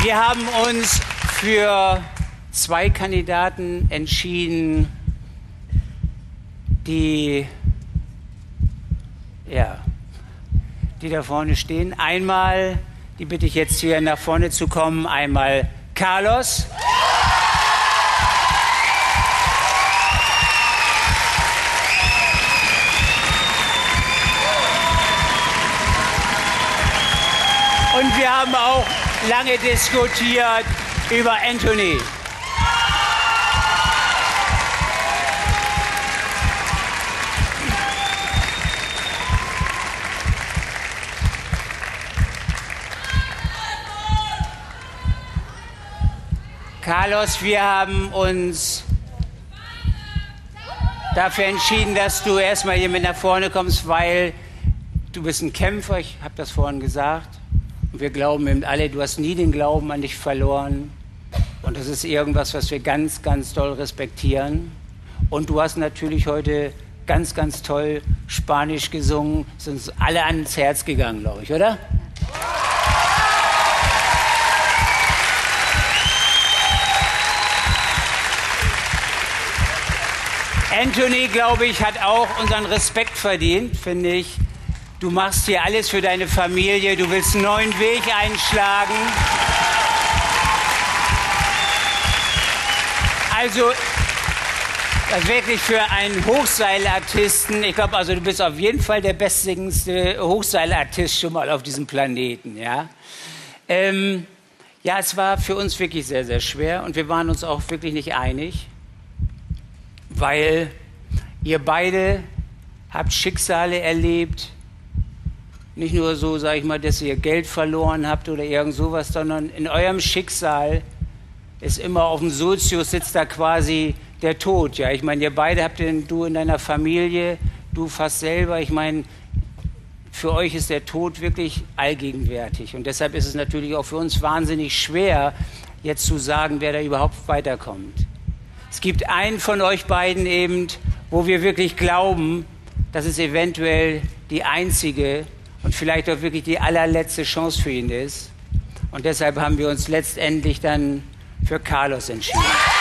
Wir haben uns für 2 Kandidaten entschieden, die da vorne stehen. Einmal, die bitte ich jetzt hier nach vorne zu kommen, einmal Carlos. Und wir haben auch lange diskutiert über Anthony. Carlos, wir haben uns dafür entschieden, dass du erstmal hier mit nach vorne kommst, weil du bist ein Kämpfer, ich habe das vorhin gesagt. Und wir glauben eben alle, du hast nie den Glauben an dich verloren. Und das ist irgendwas, was wir ganz, ganz doll respektieren. Und du hast natürlich heute ganz, ganz toll Spanisch gesungen. Ist uns alle ans Herz gegangen, glaube ich, oder? Anthony, glaube ich, hat auch unseren Respekt verdient, finde ich. Du machst hier alles für deine Familie, du willst einen neuen Weg einschlagen. Also, das wirklich für einen Hochseilartisten, ich glaube, also du bist auf jeden Fall der bestsingendste Hochseilartist schon mal auf diesem Planeten, ja. Ja, es war für uns wirklich sehr, sehr schwer und wir waren uns auch wirklich nicht einig, weil ihr beide habt Schicksale erlebt, nicht nur so, sage ich mal, dass ihr Geld verloren habt oder irgend sowas, sondern in eurem Schicksal ist immer auf dem Sozius sitzt da quasi der Tod. Ja, ich meine, ihr beide habt du in deiner Familie, du fast selber, ich meine, für euch ist der Tod wirklich allgegenwärtig. Und deshalb ist es natürlich auch für uns wahnsinnig schwer, jetzt zu sagen, wer da überhaupt weiterkommt. Es gibt einen von euch beiden eben, wo wir wirklich glauben, dass es eventuell die einzige und vielleicht auch wirklich die allerletzte Chance für ihn ist. Und deshalb haben wir uns letztendlich dann für Carlos entschieden.